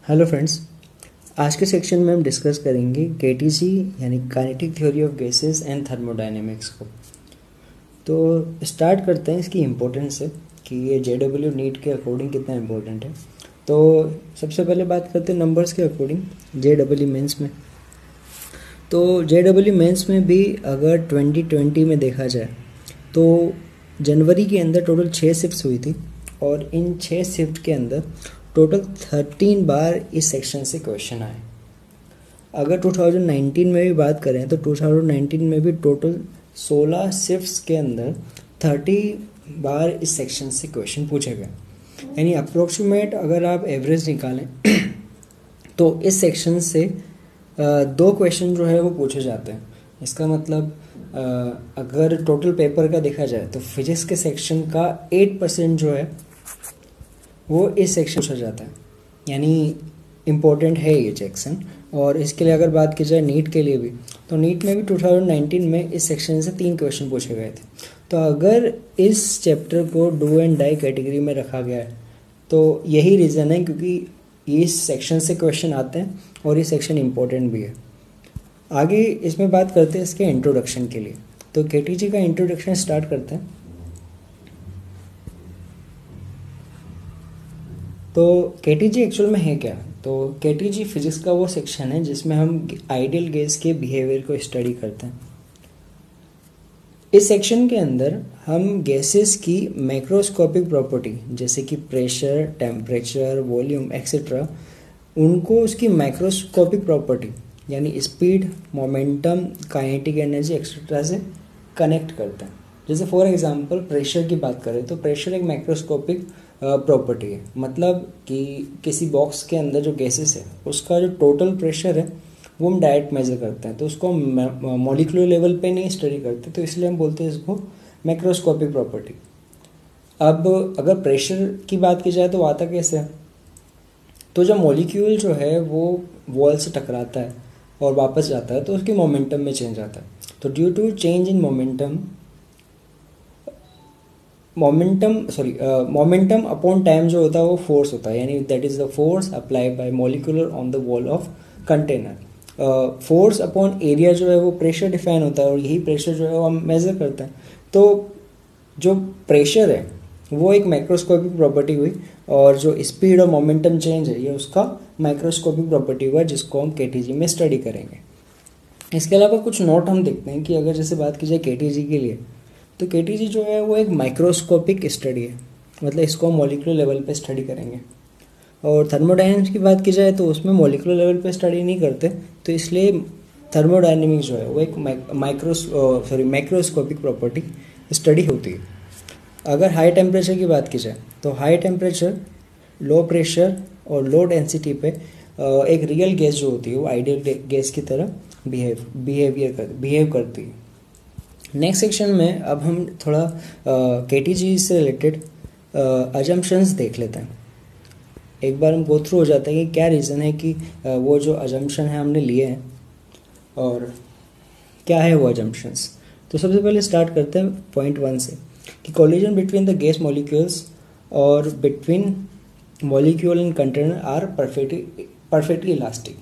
Hello friends, आज के section में हम डिस्कस करेंगे केटीजी यानी kinetic theory of gases and thermodynamics को। तो स्टार्ट करते हैं इसकी इम्पोर्टेंस से कि ये जेडब्ल्यू नीट के अकॉर्डिंग कितना इम्पोर्टेंट है। तो सबसे पहले बात करते हैं नंबर्स के अकॉर्डिंग जेडब्ल्यू मेंस में। तो जेडब्ल्यू मेंस में भी अगर 2020 में देखा जाए तो जनवरी के अंदर टोटल 6 शिफ्ट्स हुई थी और इन 6 शिफ्ट के अंदर टोटल 13 बार इस सेक्शन से क्वेश्चन आए। अगर 2019 में भी बात करें तो 2019 में भी टोटल 16 शिफ्ट्स के अंदर 30 बार इस सेक्शन से क्वेश्चन पूछे गए। यानी अप्रोक्सीमेट अगर आप एवरेज निकालें तो इस सेक्शन से 2 क्वेश्चन जो है वो पूछे जाते हैं। इसका मतलब अगर टोटल पेपर का देखा जाए तो फिजिक्स के सेक्शन का 8% जो है वो इस सेक्शन से जाता है, यानी इम्पोर्टेंट है ये सेक्शन। और इसके लिए अगर बात की जाए नीट के लिए भी, तो नीट में भी 2019 में इस सेक्शन से 3 क्वेश्चन पूछे गए थे। तो अगर इस चैप्टर को डू एंड डाई कैटेगरी में रखा गया है तो यही रीज़न है, क्योंकि इस सेक्शन से क्वेश्चन आते हैं और ये सेक्शन इम्पोर्टेंट भी है। आगे इसमें बात करते हैं इसके इंट्रोडक्शन के लिए। तो केटीजी का इंट्रोडक्शन स्टार्ट करते हैं। तो केटीजी एक्चुअल में है क्या? तो केटीजी फिजिक्स का वो सेक्शन है जिसमें हम आइडियल गैस के बिहेवियर को स्टडी करते हैं। इस सेक्शन के अंदर हम गैसेस की मैक्रोस्कोपिक प्रॉपर्टी जैसे कि प्रेशर, टेम्परेचर, वॉल्यूम एक्सेट्रा, उनको उसकी मैक्रोस्कोपिक प्रॉपर्टी यानी speed, momentum, kinetic energy etcetera से कनेक्ट करते हैं। जैसे फॉर एग्जांपल प्रेशर की बात करें तो प्रेशर एक मैक्रोस्कोपिक प्रॉपर्टी है। मतलब कि किसी बॉक्स के अंदर जो गैसेस है उसका जो टोटल प्रेशर है वो हम डायरेक्ट मेजर करते हैं, तो उसको हम मॉलिक्यूलर लेवल पे नहीं स्टडी करते, तो इसलिए हम बोलते हैं इसको मैक्रोस्कोपिक प्रॉपर्टी। अब अगर प्रेशर की बात की जाए तो आता कैसे है? तो जब मॉलिक्यूल जो है वो वॉल से टकराता है और वापस जाता है तो उसकी मोमेंटम में चेंज आता है। तो due to change in momentum upon time जो होता है वो फोर्स होता है, यानी that is the force apply by molecular on the wall of container. Force upon area जो है वो प्रेशर डिफाइन होता है और यही प्रेशर जो है वो हम मेजर करते हैं। तो जो प्रेशर है वो एक माइक्रोस्कोपिक प्रॉपर्टी हुई और जो स्पीड और मोमेंटम चेंज है ये उसका माइक्रोस्कोपिक प्रॉपर्टी हुआ जिसको हम केटीजी में स्टडी करेंगे। इसके अलावा कुछ नोट हम देखते हैं कि अगर जैसे बात की जाए केटीजी के लिए, तो केटीजी जो है वो एक माइक्रोस्कोपिक स्टडी है, मतलब इसको हम मॉलिक्यूलर लेवल पे स्टडी करेंगे। और थर्मोडायनेमिक्स की बात की जाए तो उसमें मॉलिक्यूलर लेवल पे स्टडी नहीं करते, तो इसलिए थर्मोडायनेमिक्स जो है वो एक माइक्रोस्कोपिक प्रॉपर्टी स्टडी होती है। अगर हाई टेम्परेचर की बात की जाए तो हाई टेम्परेचर, लो प्रेशर और लो डेंसिटी पे एक रियल गैस जो होती है वो आइडियल गैस की तरह बिहेव करती है। नेक्स्ट सेक्शन में अब हम थोड़ा केटीजी से रिलेटेड अजम्पशंस देख लेते हैं। एक बार हम गो थ्रू हो जाते हैं कि क्या रीज़न है कि वो जो अजम्पशन है हमने लिए हैं और क्या है वो अजम्पशंस। तो सबसे पहले स्टार्ट करते हैं पॉइंट 1 से कि collision between the gas molecules और between molecule and container are perfectly elastic.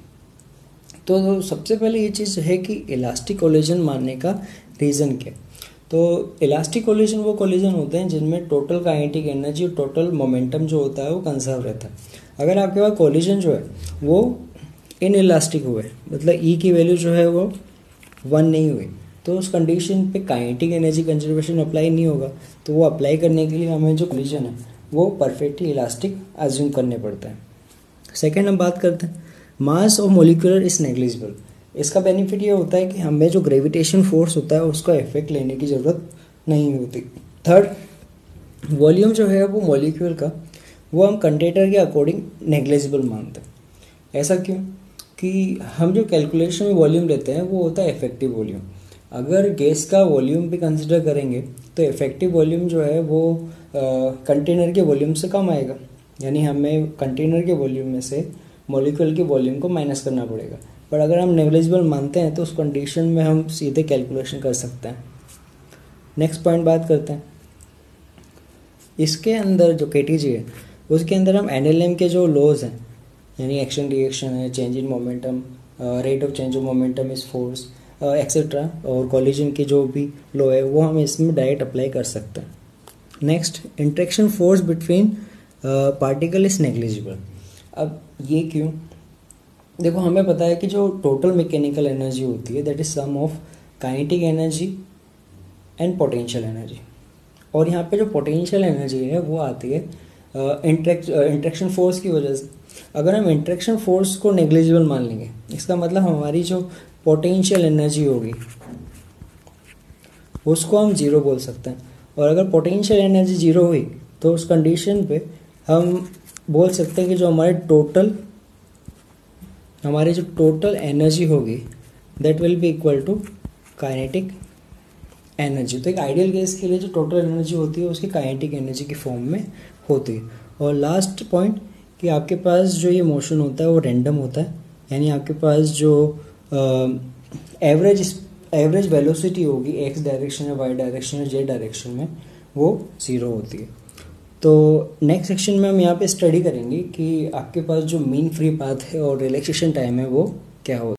तो सबसे पहले ये चीज़ है कि इलास्टिक कोलिजन मानने का रीज़न क्या? तो इलास्टिक कोलिजन वो कोलिजन होते हैं जिनमें टोटल काइनेटिक एनर्जी और टोटल मोमेंटम जो होता है वो कंजर्व रहता है। अगर आपके पास कोलिजन जो है वो इन इलास्टिक हुए, मतलब ई की वैल्यू जो है वो 1 नहीं हुई, तो उस कंडीशन पे काइनेटिक एनर्जी कंजर्वेशन अप्लाई नहीं होगा। तो वो अप्लाई करने के लिए हमें जो कोलिजन है वो परफेक्टली इलास्टिक अज्यूम करने पड़ता है। सेकेंड हम बात करते हैं mass of molecular is negligible. इसका बेनिफिट ये होता है कि हमें जो ग्रेविटेशन फोर्स होता है उसका इफेक्ट लेने की ज़रूरत नहीं होती। थर्ड, वॉल्यूम जो है वो मॉलिक्यूल का वो हम कंटेनर के अकॉर्डिंग नेग्लिजिबल मानते हैं। ऐसा क्यों? कि हम जो कैलकुलेशन में वॉल्यूम लेते हैं वो होता है इफेक्टिव वॉल्यूम। अगर गैस का वॉल्यूम भी कंसिडर करेंगे तो इफेक्टिव वॉल्यूम जो है वो कंटेनर के वॉल्यूम से कम आएगा, यानी हमें कंटेनर के वॉल्यूम में से मॉलिक्यूल के वॉल्यूम को माइनस करना पड़ेगा। पर अगर हम नेग्लिजिबल मानते हैं तो उस कंडीशन में हम सीधे कैलकुलेशन कर सकते हैं। नेक्स्ट पॉइंट बात करते हैं। इसके अंदर जो केटीजी है उसके अंदर हम एनएलएम के जो लॉज हैं यानी एक्शन रिएक्शन है, change in momentum, rate of change of momentum is force etcetera, और कॉलिजन की जो भी लॉ है वो हम इसमें डायरेक्ट अप्लाई कर सकते हैं। Next, interaction force between particle is negligible. अब ये क्यों? देखो, हमें पता है कि जो टोटल मैकेनिकल एनर्जी होती है that is sum of kinetic energy and potential energy, और यहाँ पे जो पोटेंशियल एनर्जी है वो आती है इंट्रैक्शन फोर्स की वजह से। अगर हम इंट्रैक्शन फोर्स को नेग्लिजिबल मान लेंगे, इसका मतलब हमारी जो पोटेंशियल एनर्जी होगी उसको हम जीरो बोल सकते हैं, और अगर पोटेंशियल एनर्जी जीरो हुई तो उस कंडीशन पे हम बोल सकते हैं कि जो हमारी जो टोटल एनर्जी होगी that will be equal to kinetic energy. तो एक आइडियल गैस के लिए जो टोटल एनर्जी होती है उसकी काइनेटिक एनर्जी की फॉर्म में होती है। और लास्ट पॉइंट कि आपके पास जो ये मोशन होता है वो रैंडम होता है, यानी आपके पास जो एवरेज वेलोसिटी होगी एक्स डायरेक्शन या वाई डायरेक्शन या जेड डायरेक्शन में वो ज़ीरो होती है। तो नेक्स्ट सेक्शन में हम यहाँ पे स्टडी करेंगे कि आपके पास जो मीन फ्री पाथ है और रिलैक्सेशन टाइम है वो क्या होता है।